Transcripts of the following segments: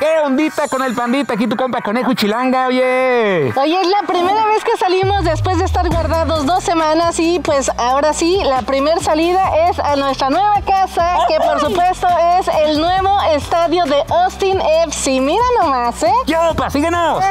¿Qué ondita con el pandita? Aquí tu compa Conejo y Chilanga, oye. Oye, es la primera vez que salimos después de estar guardados 2 semanas y pues ahora sí, la primera salida es a nuestra nueva casa, que por supuesto es el nuevo estadio de Austin FC. Mira nomás, ¿eh? ¡Yopa, síguenos!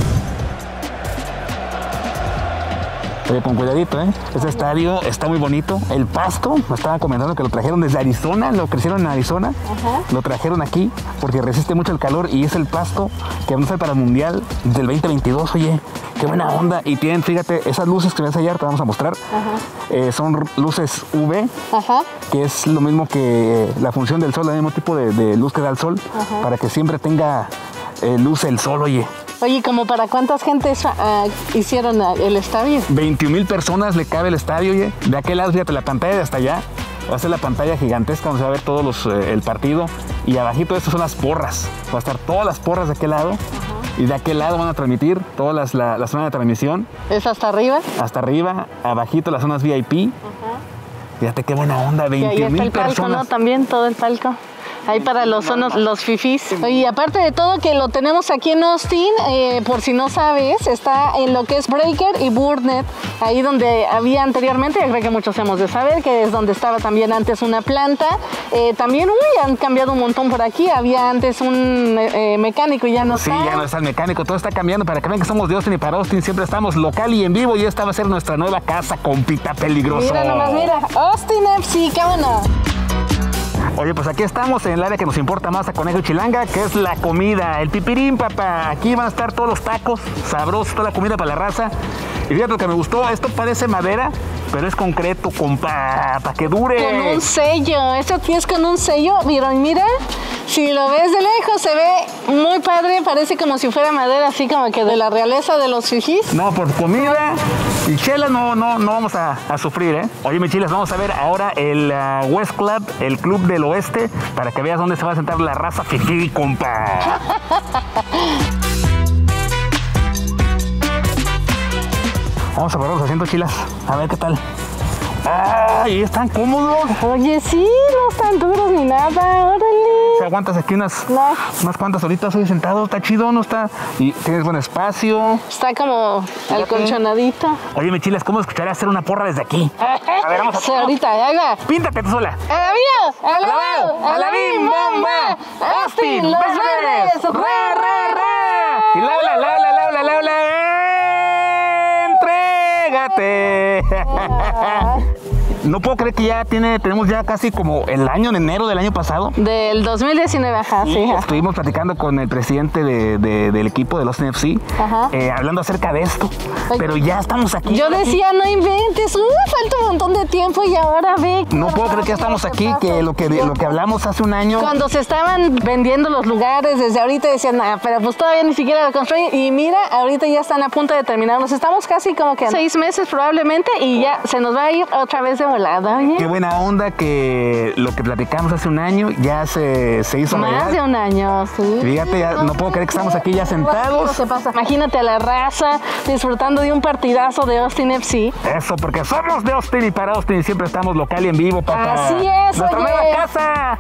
Oye, con cuidadito, ¿eh? Este estadio está muy bonito. El pasto, me estaban comentando que lo trajeron desde Arizona, lo crecieron en Arizona. Ajá. Lo trajeron aquí porque resiste mucho el calor y es el pasto que vamos a hacer para el Mundial del 2022, oye. Qué buena onda. Y tienen, fíjate, esas luces que ves allá, te vamos a mostrar. Son luces UV, que es lo mismo que la función del sol, el mismo tipo de luz que da el sol, para que siempre tenga luz el sol, oye. Oye, ¿como para cuántas gentes hicieron el estadio? 21,000 personas le cabe el estadio, oye. De aquel lado, fíjate, la pantalla de hasta allá. Va a ser la pantalla gigantesca donde se va a ver todos el partido. Y abajito de esto son las porras. Va a estar todas las porras de aquel lado. Y de aquel lado van a transmitir toda la zona de transmisión. ¿Es hasta arriba? Hasta arriba. Abajito las zonas VIP. Fíjate qué buena onda, 21,000 personas. ¿No? También todo el palco. Ahí para los fifís. Y aparte de todo que lo tenemos aquí en Austin, por si no sabes, está en lo que es Breaker y Burnett, ahí donde había anteriormente, ya creo que muchos hemos de saber, que es donde estaba también antes una planta. También han cambiado un montón por aquí, había antes un mecánico y ya no está. Sí, ya no está el mecánico, todo está cambiando, para que vean que somos de Austin y para Austin siempre estamos local y en vivo y esta va a ser nuestra nueva casa, compita peligroso. Mira nomás, mira, Austin FC, qué bueno. Oye, pues aquí estamos en el área que nos importa más a Conejo y Chilanga, que es la comida, el pipirín, papá. Aquí van a estar todos los tacos, sabrosos, toda la comida para la raza. Y fíjate lo que me gustó, esto parece madera, pero es concreto, compa, para que dure. Con un sello, esto aquí es con un sello, mira, si lo ves de lejos se ve muy padre, parece como si fuera madera, así como que de la realeza de los fifís. No, por comida y chelas no vamos a sufrir, ¿eh? Oye, mis chiles, vamos a ver ahora el West Club, el Club del Oeste, para que veas dónde se va a sentar la raza fifí, compa. Vamos a probar los asientos, chilas, a ver qué tal. ¡Ay, están cómodos! Oye, sí, no están duros ni nada, órale. ¿Te aguantas aquí unas cuantas horitas hoy sentado? Está chido, ¿no está? Y tienes buen espacio. Está como alcolchonadito. Oye, mi chiles, ¿cómo escucharía hacer una porra desde aquí? A ver, vamos a... Sí, ahorita, ahí va. Píntate tú sola. ¡A la bim, bomba! ¡Austin, los verdes! ¡Ra, ra, ra! Y la. ¡Entrégate! No puedo creer que ya tenemos ya casi como el año, en enero del año pasado. Del 2019, ajá, sí. Estuvimos platicando con el presidente del equipo del Austin FC, hablando acerca de esto. Ay, pero ya estamos aquí. Yo decía, no inventes, falta un montón de tiempo y ahora ve. No puedo creer que ya estamos aquí, que lo que hablamos hace un año. Cuando se estaban vendiendo los lugares, desde ahorita decían, pero pues todavía ni siquiera lo construyen. Y mira, ahorita ya están a punto de terminarnos. Estamos casi como que 6 meses probablemente y ya se nos va a ir otra vez de volada, oye. Qué buena onda que lo que platicamos hace un año ya se hizo más realidad. De un año, sí. Fíjate, ya no puedo creer que estamos aquí ya sentados. ¿Qué pasa? Imagínate a la raza disfrutando de un partidazo de Austin FC. Eso, porque somos de Austin y para Austin siempre estamos local y en vivo, papá. Así es, nuestra nueva casa.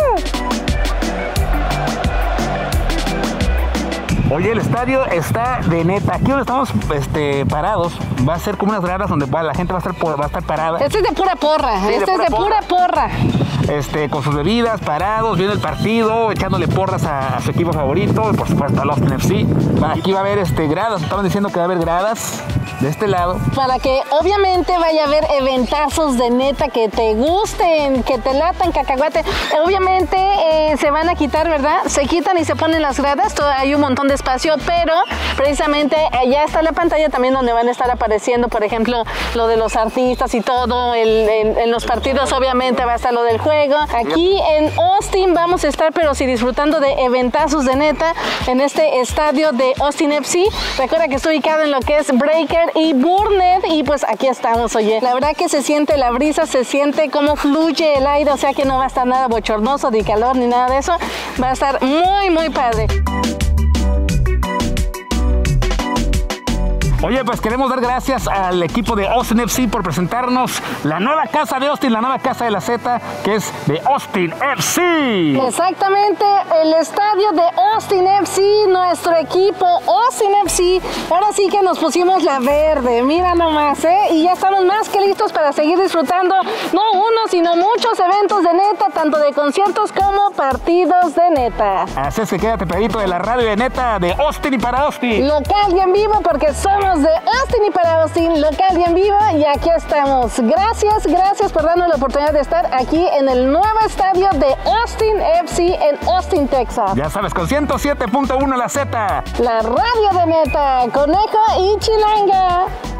Oye, el estadio está de neta. Aquí donde estamos parados va a ser como unas gradas donde la gente va a estar parada. Este es de pura porra. Sí, este es de pura porra. Con sus bebidas, parados, viendo el partido, echándole porras a su equipo favorito, y por supuesto al Austin FC. Aquí va a haber gradas, estaban diciendo que va a haber gradas de este lado. Para que obviamente vaya a haber eventazos de neta que te gusten, que te latan, cacahuate. Obviamente se van a quitar, ¿verdad? Se quitan y se ponen las gradas, hay un montón de espacio, pero precisamente allá está la pantalla también donde van a estar apareciendo, por ejemplo, lo de los artistas y todo. En los partidos obviamente va a estar lo del juego. Aquí en Austin vamos a estar, pero sí disfrutando de eventazos de neta en este estadio de Austin FC. Recuerda que estoy ubicado en lo que es Breaker y Burnett y pues aquí estamos, oye. La verdad que se siente la brisa, se siente cómo fluye el aire, o sea que no va a estar nada bochornoso, ni calor, ni nada de eso. Va a estar muy, muy padre. Oye, pues queremos dar gracias al equipo de Austin FC por presentarnos la nueva casa de Austin, la nueva casa de la Z, que es de Austin FC. Exactamente, el estadio de Austin FC, nuestro equipo Austin FC. Ahora sí que nos pusimos la verde, mira nomás, y ya estamos más que listos para seguir disfrutando, no uno, sino muchos eventos de neta, tanto de conciertos como partidos de neta. Así es que quédate pegadito de la radio de neta de Austin y para Austin. Local y en vivo, porque somos de Austin y para Austin, local y en vivo, y aquí estamos. Gracias por darnos la oportunidad de estar aquí en el nuevo estadio de Austin FC en Austin, Texas. Ya sabes, con 107.1 la Z. La radio de neta, Conejo y Chilanga.